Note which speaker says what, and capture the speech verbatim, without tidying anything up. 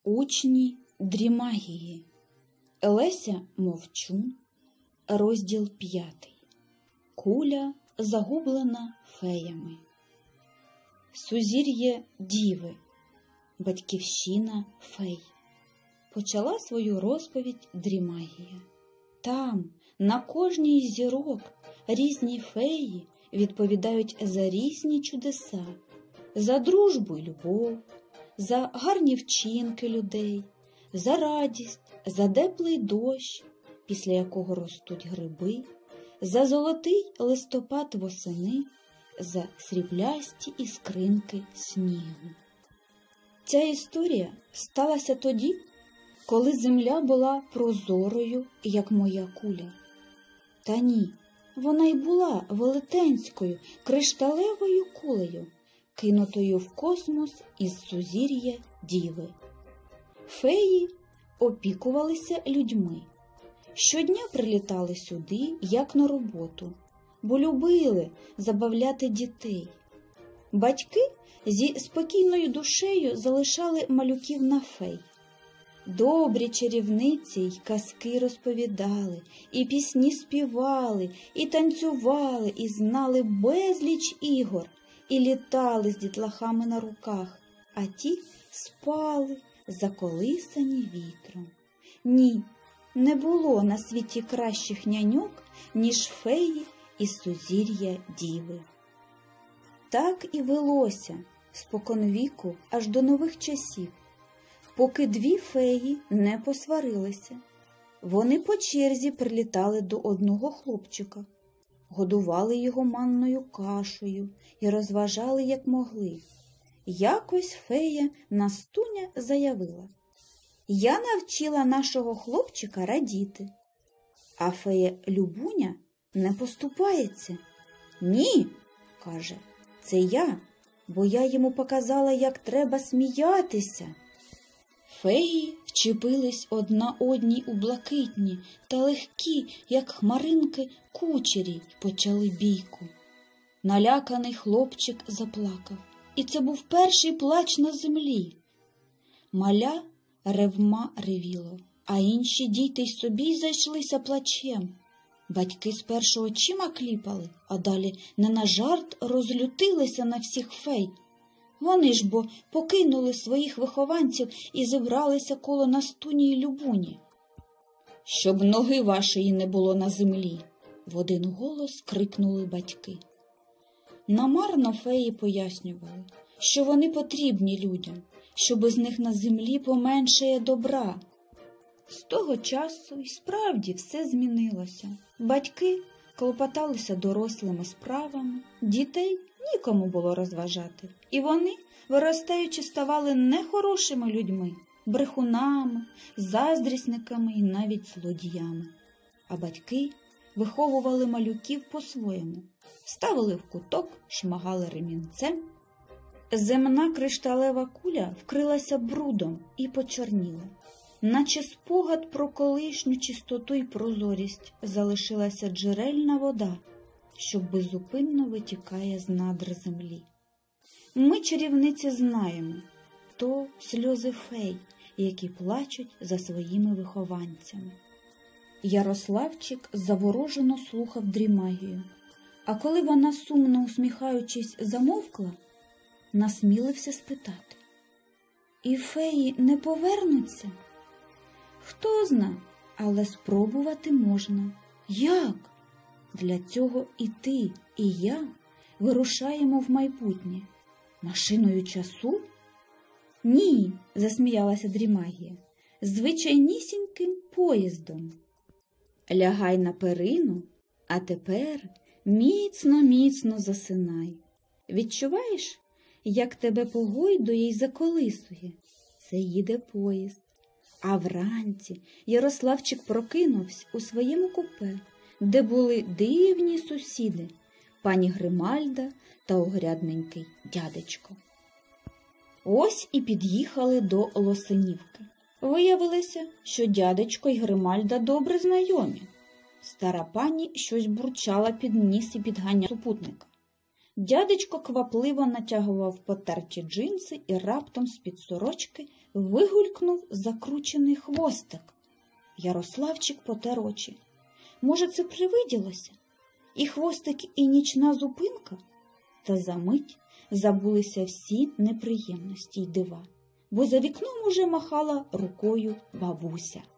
Speaker 1: Учні дрімагії. Леся Мовчун. Розділ п'ятий. Куля, загублена феями. Сузір'є Діви. Батьківщина фей. Почала свою розповідь дрімагія. Там, на кожній із зірок, різні феї відповідають за різні чудеса, за дружбу й любов, за гарні вчинки людей, за радість, за теплий дощ, після якого ростуть гриби, за золотий листопад восени, за сріблясті іскринки снігу. Ця історія сталася тоді, коли земля була прозорою, як моя куля. Та ні, вона й була велетенською, кришталевою кулею, кинутою в космос із сузір'я Діви. Феї опікувалися людьми. Щодня прилітали сюди, як на роботу, бо любили забавляти дітей. Батьки зі спокійною душею залишали малюків на фей. Добрі чарівниці й казки розповідали, і пісні співали, і танцювали, і знали безліч ігор, і літали з дітлахами на руках, а ті спали, заколисані вітром. Ні, не було на світі кращих няньок, ніж феї із сузір'я Діви. Так і велося споконвіку аж до нових часів, поки дві феї не посварилися. Вони по черзі прилітали до одного хлопчика, годували його манною кашею і розважали, як могли. Якось фея Настуня заявила: «Я навчила нашого хлопчика радіти». А фея Любуня не поступається. «Ні», – каже, – «це я, бо я йому показала, як треба сміятися». Феї вчепились одна одній у блакитні та легкі, як хмаринки, кучері й почали бійку. Наляканий хлопчик заплакав, і це був перший плач на землі. Маля ревма ревіло, а інші діти й собі зайшлися плачем. Батьки спершу очима кліпали, а далі не на жарт розлютилися на всіх фей. Вони ж бо покинули своїх вихованців і зібралися коло Настуні й Любуні. «Щоб ноги вашої не було на землі!» – в один голос крикнули батьки. Намарно феї пояснювали, що вони потрібні людям, що без них на землі поменшає добра. З того часу і справді все змінилося. Батьки клопоталися дорослими справами, дітей нікому було розважати. І вони, виростаючи, ставали нехорошими людьми, брехунами, заздрісниками і навіть злодіями. А батьки виховували малюків по-своєму, ставили в куток, шмагали ремінцем. Земна кришталева куля вкрилася брудом і почорніла. Наче спогад про колишню чистоту й прозорість залишилася джерельна вода, що беззупинно витікає з надр землі. Ми, чарівниці, знаємо, то сльози фей, які плачуть за своїми вихованцями. Ярославчик заворожено слухав дрімагію, а коли вона, сумно усміхаючись, замовкла, насмілився спитати: «І феї не повернуться?» «Хто зна, але спробувати можна». «Як?» «Для цього і ти, і я вирушаємо в майбутнє. Машиною часу?» «Ні», – засміялася дрімагія, – «звичайнісіньким поїздом. Лягай на перину, а тепер міцно-міцно засинай. Відчуваєш, як тебе погойдує й заколисує? Це їде поїзд». А вранці Ярославчик прокинувся у своєму купе, де були дивні сусіди – пані Гримальда та огрядненький дядечко. Ось і під'їхали до Лосинівки. Виявилося, що дядечко й Гримальда добре знайомі. Стара пані щось бурчала під ніс і підганяла супутника. Дядечко квапливо натягував потерті джинси і раптом з-під сорочки вигулькнув закручений хвостик. Ярославчик потер очі. Може, це привиділося? І хвостик, і нічна зупинка? Та за мить забулися всі неприємності й дива, бо за вікном уже махала рукою бабуся.